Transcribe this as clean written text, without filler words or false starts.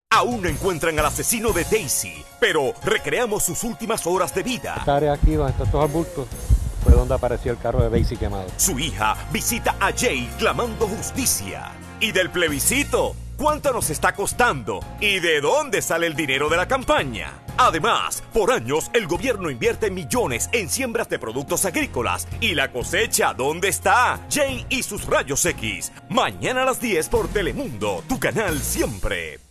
Aún no encuentran al asesino de Daisy, pero recreamos sus últimas horas de vida. Esta área aquí, donde están estos arbustos, fue donde apareció el carro de Daisy quemado. Su hija visita a Jay clamando justicia. Y del plebiscito, ¿cuánto nos está costando? ¿Y de dónde sale el dinero de la campaña? Además, por años el gobierno invierte millones en siembras de productos agrícolas. ¿Y la cosecha dónde está? Jay y sus rayos X. Mañana a las 10 por Telemundo, tu canal siempre.